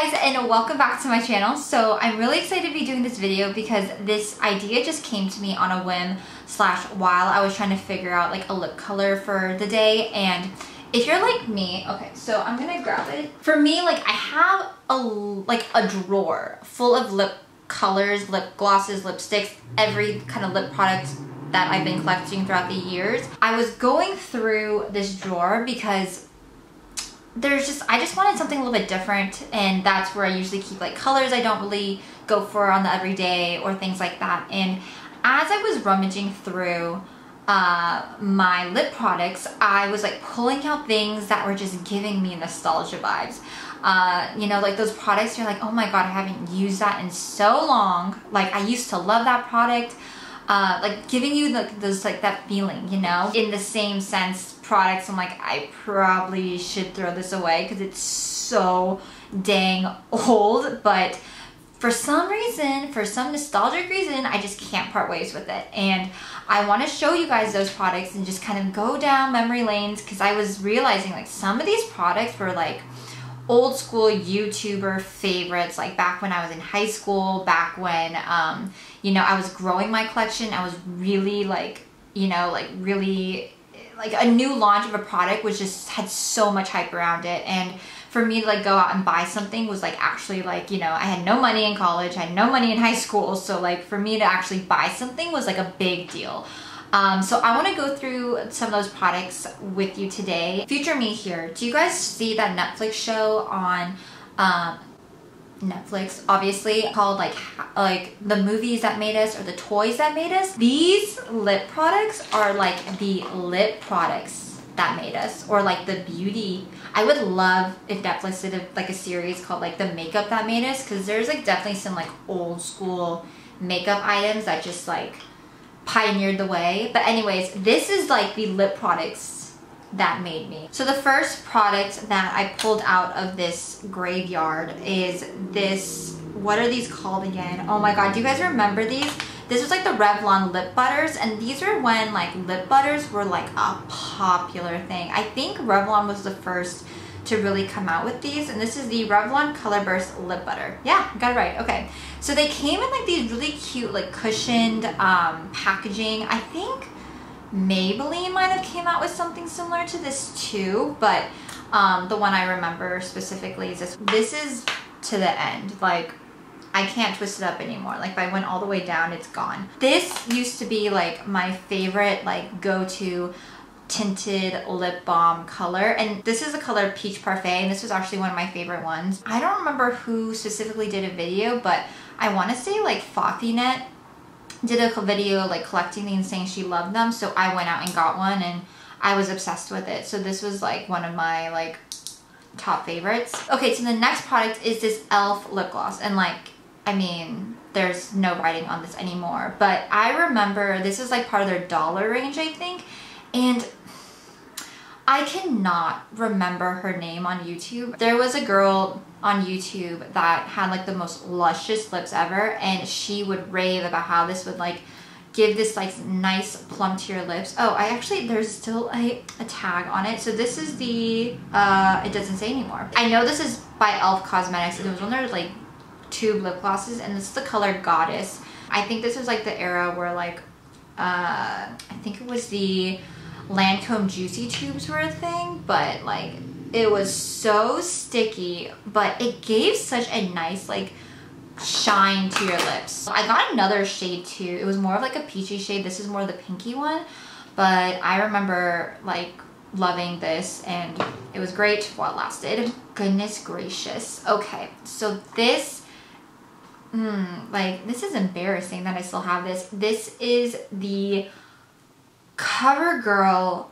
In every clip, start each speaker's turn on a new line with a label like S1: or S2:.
S1: guys, and welcome back to my channel. So I'm really excited to be doing this video because this idea just came to me on a whim slash while I was trying to figure out like a lip color for the day. And if you're like me, okay, so I'm gonna grab it. For me, like I have a drawer full of lip colors, lip glosses, lipsticks, every kind of lip product that I've been collecting throughout the years. I was going through this drawer because I just wanted something a little bit different, and that's where I usually keep like colors I don't really go for on the everyday or things like that. And as I was rummaging through my lip products, I was like pulling out things that were just giving me nostalgia vibes. You know, like those products you're like, oh my god, I haven't used that in so long. Like I used to love that product. Like giving you those like that feeling, you know? In the same sense, products I'm like, I probably should throw this away because it's so dang old, but for some reason, for some nostalgic reason, I just can't part ways with it. And I want to show you guys those products and just kind of go down memory lanes, because I was realizing like some of these products were like old school YouTuber favorites, like back when I was in high school, back when you know, I was growing my collection. I was really like, you know, like really like a new launch of a product was just had so much hype around it. And for me to like go out and buy something was like actually like, you know, I had no money in college, I had no money in high school, so like for me to actually buy something was like a big deal. So I want to go through some of those products with you today. Future me here. Do you guys see that Netflix show on Netflix, obviously, called like the movies that made us or the toys that made us? These lip products are like the lip products that made us, or like the beauty. I would love if Netflix did like a series called like the makeup that made us, because there's like definitely some like old school makeup items that just like pioneered the way. But anyways, this is like the lip products that made me. So the first product that I pulled out of this graveyard is this, what are these called again? Oh my god, do you guys remember these? This was like the Revlon Lip Butters, and these were when like lip butters were like a popular thing. I think Revlon was the first to really come out with these, and this is the Revlon Color Burst Lip Butter. Yeah, got it right. Okay, so they came in like these really cute like cushioned packaging. I think Maybelline might have came out with something similar to this too, but the one I remember specifically is this. This is to the end, like I can't twist it up anymore. Like if I went all the way down, it's gone. This used to be like my favorite like go-to tinted lip balm color, and this is the color Peach Parfait, and this was actually one of my favorite ones. I don't remember who specifically did a video, but I want to say like Fothinet did a video like collecting these, saying she loved them, so I went out and got one and I was obsessed with it. So this was like one of my like top favorites. Okay, so the next product is this E.L.F lip gloss, and like, I mean, there's no writing on this anymore, but I remember this is like part of their dollar range, I think, and I cannot remember her name on YouTube. There was a girl on YouTube that had like the most luscious lips ever, and she would rave about how this would like give this like nice plump to your lips. Oh, there's still a tag on it. So this is the, it doesn't say anymore. I know this is by E.L.F Cosmetics, and it was one of their like tube lip glosses, and this is the color Goddess. I think this was like the era where like, I think it was the Lancome Juicy tubes were a thing, but like it was so sticky, but it gave such a nice like shine to your lips. I got another shade too. It was more of like a peachy shade. This is more the pinky one, but I remember like loving this, and it was great while it lasted. Goodness gracious. Okay, so this like, this is embarrassing that I still have this. This is the Covergirl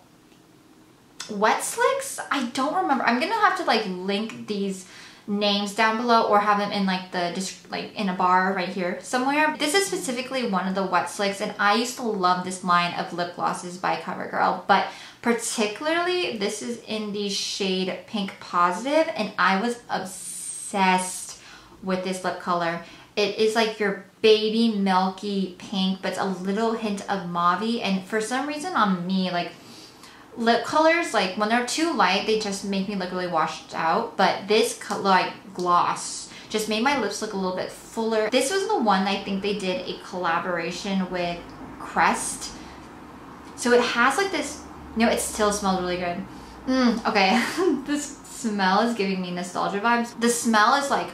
S1: Wetslicks. I don't remember. I'm gonna have to like link these names down below, or have them in like the like in a bar right here somewhere. This is specifically one of the Wetslicks, and I used to love this line of lip glosses by Covergirl, but particularly this is in the shade Pink Positive, and I was obsessed with this lip color. It is like your baby milky pink, but it's a little hint of mauve, and for some reason on me, like lip colors, like when they're too light, they just make me look really washed out. But this like gloss just made my lips look a little bit fuller. This was the one I think they did a collaboration with Crest. So it has like this, you know, it still smells really good. Okay, this smell is giving me nostalgia vibes. The smell is like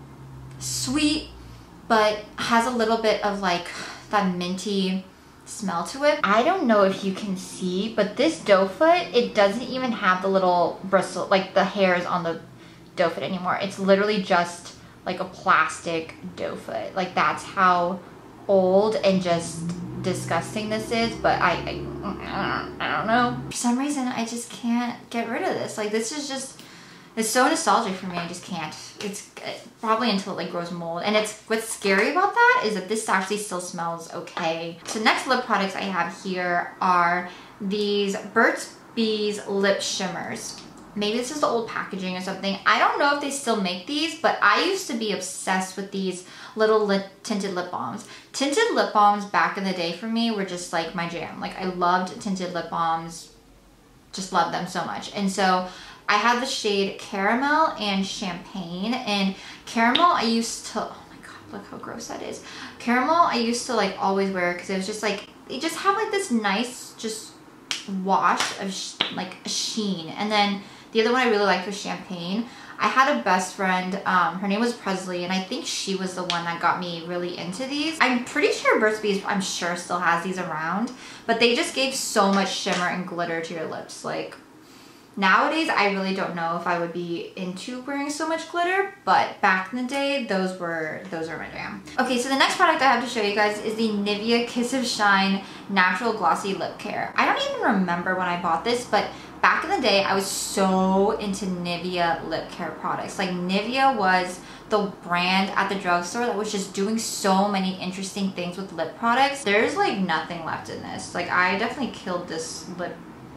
S1: sweet, but has a little bit of like that minty smell to it. I don't know if you can see, but this doe foot, it doesn't even have the little bristle, like the hairs on the doe foot anymore. It's literally just like a plastic doe foot. Like that's how old and just disgusting this is. But I don't know. For some reason, I just can't get rid of this. Like this is just, it's so nostalgic for me. I just can't. It's probably until it like grows mold. And it's, what's scary about that is that this actually still smells okay. So next lip products I have here are these Burt's Bees Lip Shimmers. Maybe this is the old packaging or something. I don't know if they still make these, but I used to be obsessed with these little tinted lip balms. Tinted lip balms back in the day for me were just like my jam. Like I loved tinted lip balms, just loved them so much. And so I had the shade Caramel and Champagne. And Caramel I used to, oh my god, look how gross that is. Caramel I used to like always wear because it was just like, it just had like this nice just wash of like a sheen. And then the other one I really liked was Champagne. I had a best friend, her name was Presley, and I think she was the one that got me really into these. I'm pretty sure Burt's Bees, I'm sure still has these around, but they just gave so much shimmer and glitter to your lips. Like nowadays, I really don't know if I would be into wearing so much glitter, but back in the day, those are my jam. Okay, so the next product I have to show you guys is the Nivea Kiss of Shine Natural Glossy Lip Care. I don't even remember when I bought this, but back in the day, I was so into Nivea lip care products. Like Nivea was the brand at the drugstore that was just doing so many interesting things with lip products. There's like nothing left in this. Like I definitely killed this lip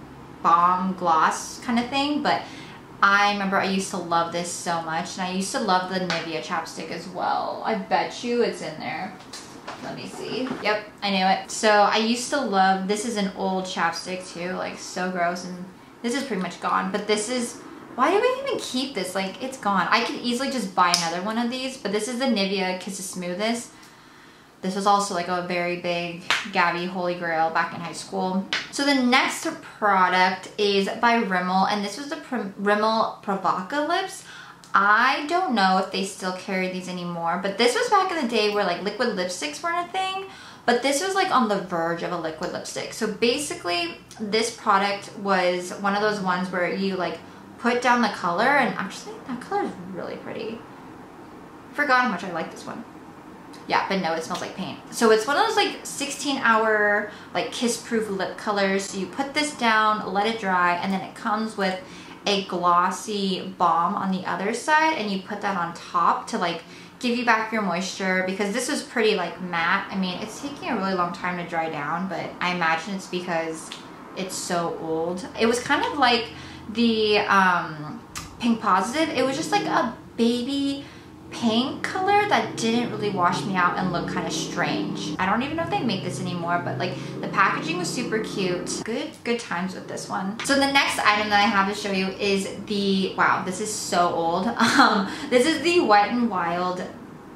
S1: balm gloss kind of thing, but I remember I used to love this so much, and I used to love the Nivea chapstick as well. I bet you it's in there. Let me see. Yep, I knew it. So I used to love, this is an old chapstick too, like so gross, and this is pretty much gone, but this is, why do we even keep this? Like it's gone. I could easily just buy another one of these, but this is the Nivea Kiss of Smoothness. This was also like a very big Gabby holy grail back in high school. So the next product is by Rimmel, and this was the Rimmel Provocalips. I don't know if they still carry these anymore, but this was back in the day where like liquid lipsticks weren't a thing, but this was like on the verge of a liquid lipstick. So basically this product was one of those ones where you like put down the color, and actually that color is really pretty. I forgot how much I like this one. Yeah, but no, it smells like paint. So it's one of those like 16-hour like kiss-proof lip colors. So you put this down, let it dry, and then it comes with a glossy balm on the other side, and you put that on top to like give you back your moisture, because this was pretty like matte. I mean, it's taking a really long time to dry down, but I imagine it's because it's so old. It was kind of like the Pink Positive. It was just like a baby pink color that didn't really wash me out and look kind of strange. I don't even know if they make this anymore, but like the packaging was super cute. Good times with this one. So the next item that I have to show you is the, wow, this is so old. This is the Wet n Wild,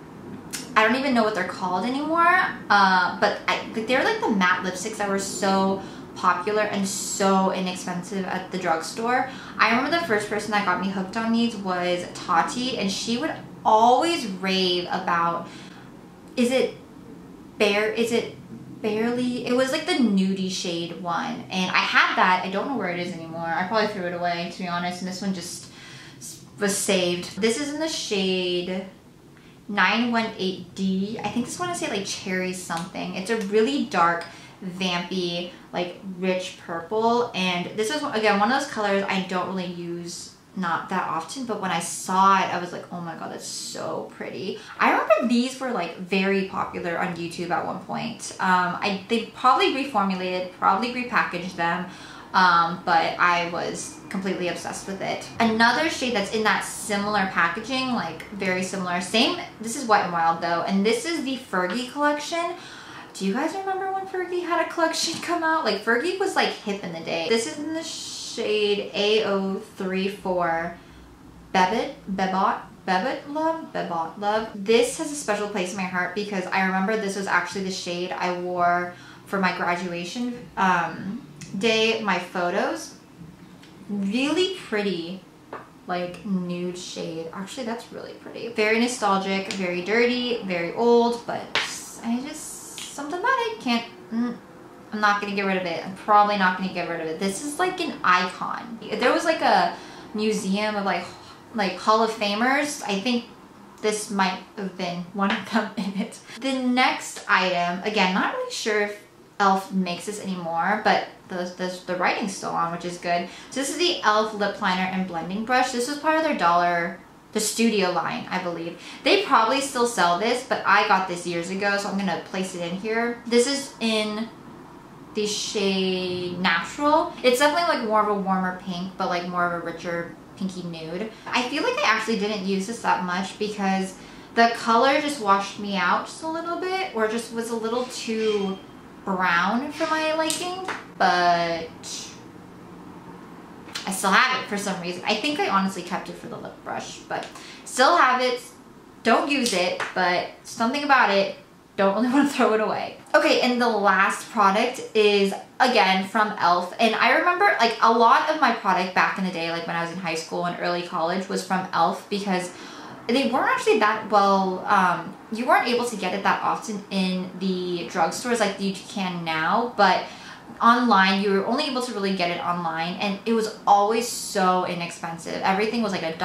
S1: I don't even know what they're called anymore, but they're like the matte lipsticks that were so popular and so inexpensive at the drugstore. I remember the first person that got me hooked on these was Tati, and she would always rave about, is it Barely? It was like the nudie shade one, and I had that. I don't know where it is anymore. I probably threw it away, to be honest, and this one just was saved. This is in the shade 918D. I think this one is say like cherry something. It's a really dark, vampy, like rich purple, and this is again one of those colors I don't really use not that often, but when I saw it I was like, oh my god, that's so pretty. I remember these were like very popular on YouTube at one point. They probably reformulated, probably repackaged them, but I was completely obsessed with it. Another shade that's in that similar packaging, like very similar, same, this is Wet n Wild though, and this is the Fergie collection. Do you guys remember when Fergie had a collection come out? Like Fergie was like hip in the day. This is in the shade A034 Bebot Love. This has a special place in my heart because I remember this was actually the shade I wore for my graduation day, my photos. Really pretty, like nude shade. Actually, that's really pretty. Very nostalgic, very dirty, very old, but something about it can't, I'm not gonna get rid of it. I'm probably not gonna get rid of it. This is like an icon. There was like a museum of like Hall of Famers. I think this might have been one of them in it. The next item, again, not really sure if E.L.F. makes this anymore, but the writing's still on, which is good. So this is the E.L.F. lip liner and blending brush. This was part of their the studio line, I believe. They probably still sell this, but I got this years ago, so I'm gonna place it in here. This is in the shade Natural. It's definitely like more of a warmer pink, but like more of a richer pinky nude. I feel like I actually didn't use this that much because the color just washed me out just a little bit, or just was a little too brown for my liking, but I still have it for some reason. I think I honestly kept it for the lip brush, but still have it. Don't use it, but something about it, don't really want to throw it away. Okay, and the last product is, again, from E.L.F. And I remember, like, a lot of my product back in the day, like when I was in high school and early college, was from E.L.F. because they weren't actually that well, you weren't able to get it that often in the drugstores like you can now, but online you were only able to really get it online, and it was always so inexpensive. Everything was like $1,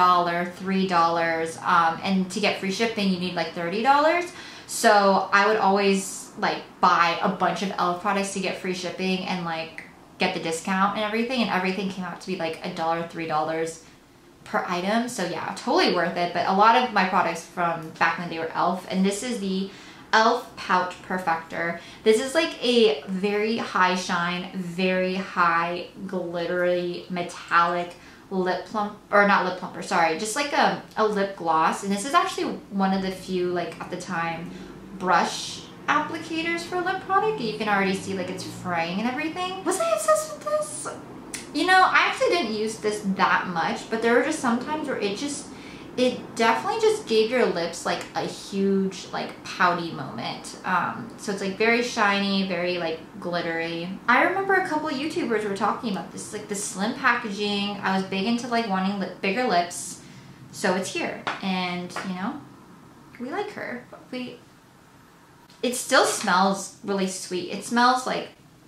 S1: $3, and to get free shipping you need like $30. So I would always like buy a bunch of E.L.F. products to get free shipping and like get the discount and everything came out to be like $1, $3 per item. So yeah, totally worth it. But a lot of my products from back in the day were E.L.F. and this is the E.L.F. Pout Perfector. This is like a very high shine, very high glittery metallic lip plump, or not lip plumper, sorry, just like a lip gloss. And this is actually one of the few, like at the time, brush applicators for lip product. You can already see like it's fraying and everything. Was I obsessed with this? You know, I actually didn't use this that much, but there were just some times where it definitely just gave your lips like a huge like pouty moment. So it's like very shiny, very like glittery. I remember a couple of YouTubers were talking about this, like the slim packaging. I was big into like wanting bigger lips, so it's here. And you know, we like her. It still smells really sweet. It smells like,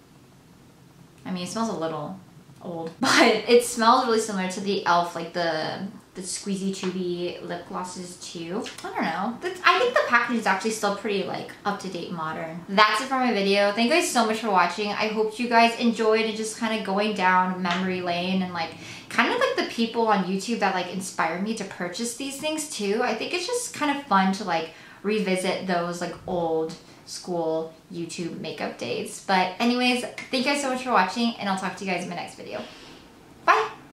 S1: I mean, it smells a little old, but it smells really similar to the E.L.F. like the squeezy tubey lip glosses too. I don't know. I think the package is actually still pretty like up-to-date modern. That's it for my video. Thank you guys so much for watching. I hope you guys enjoyed and just kind of going down memory lane and like kind of like the people on YouTube that like inspired me to purchase these things too. I think it's just kind of fun to like revisit those like old school YouTube makeup days. But anyways, thank you guys so much for watching and I'll talk to you guys in my next video.